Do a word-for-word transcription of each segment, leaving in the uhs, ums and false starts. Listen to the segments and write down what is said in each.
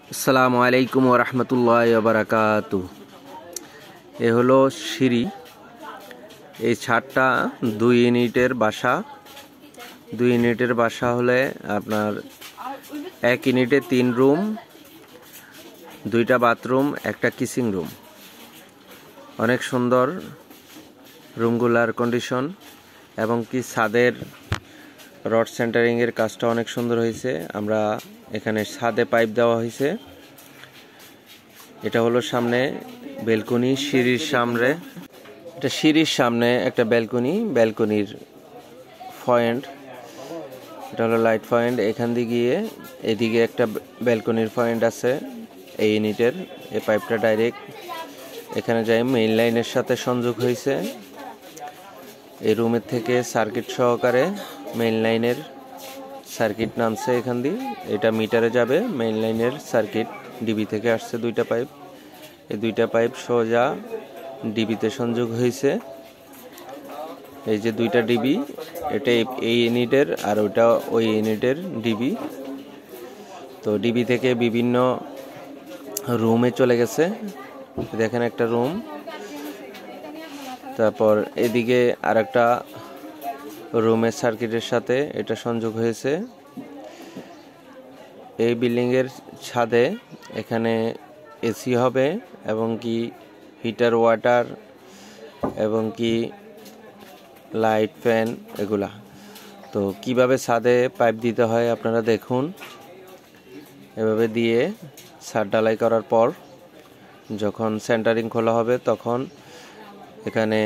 আসসালামু আলাইকুম ওয়া রাহমাতুল্লাহি ওয়া বারাকাতুহু। এ হলো সিঁড়ি। এই ছাদটা দুই ইউনিটের বাসা। দুই ইউনিটের বাসা হলে আপনার এক ইউনিটে তিন রুম, দুইটা বাথরুম, একটা কিচিং রুম। অনেক সুন্দর রুমগুলার কন্ডিশন এবং কি ছাদের রড সেন্টারিংয়ের কাজটা অনেক সুন্দর হয়েছে। আমরা এখানে ছাদে পাইপ দেওয়া হয়েছে। এটা হলো সামনে ব্যালকনি, সিঁড়ির সামনে এটা সিঁড়ির সামনে একটা ব্যালকনি, ব্যালকনির পয়েন্ট। এটা হলো লাইট পয়েন্ট। এখান দিয়ে গিয়ে এদিকে একটা ব্যালকনির পয়েন্ট আছে এই ইউনিটের। এই পাইপটা ডাইরেক্ট এখানে যাই মেইন লাইনের সাথে সংযোগ হয়েছে। এই রুমের থেকে সার্কিট সহকারে মেইন লাইনের সার্কিট নামছে এখান দিয়ে। এটা মিটারে যাবে। মেইন লাইনের সার্কিট ডিবি থেকে আসছে দুইটা পাইপ। এই দুইটা পাইপ সোজা ডিবিতে সংযোগ হয়েছে। এই যে দুইটা ডিবি, এটা এই ইউনিটের আর ওইটা ওই ইউনিটের ডিবি। তো ডিবি থেকে বিভিন্ন রুমে চলে গেছে। দেখেন একটা রুম। তারপর এদিকে আর একটা রুমের সার্কিটের সাথে এটা সংযোগ হয়েছে। এই বিল্ডিংয়ের ছাদে এখানে এসি হবে এবং কি হিটার, ওয়াটার এবং কি লাইট, ফ্যান এগুলা। তো কিভাবে ছাদে পাইপ দিতে হয় আপনারা দেখুন। এভাবে দিয়ে ছাদ ঢালাই করার পর যখন সেন্টারিং খোলা হবে তখন এখানে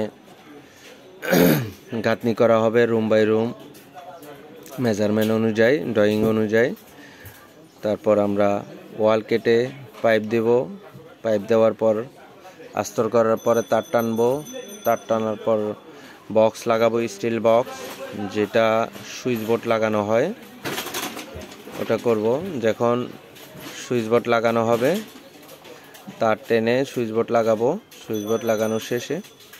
গাঁথনি করা হবে রুম বাই রুম, মেজারমেন্ট অনুযায়ী, ড্রয়িং অনুযায়ী। তারপর আমরা ওয়াল কেটে পাইপ দেব। পাইপ দেওয়ার পর আস্তর করার পরে তার টানবো। তার টানার পর বক্স লাগাবো, স্টিল বক্স, যেটা সুইচ বোর্ড লাগানো হয় ওটা করব। যখন সুইচ বোর্ড লাগানো হবে তার টেনে সুইচ বোর্ড লাগাবো। সুইচ বোর্ড লাগানো শেষে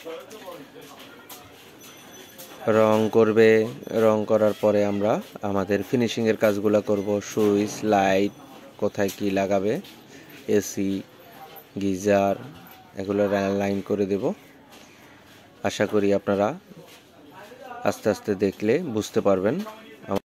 রং করবে। রং করার পরে আমরা আমাদের ফিনিশিংয়ের কাজগুলো করব। সুইচ, লাইট, কোথায় কি লাগাবে, এসি, গিজার এগুলো লাইন করে দেব। আশা করি আপনারা আস্তে আস্তে দেখলে বুঝতে পারবেন।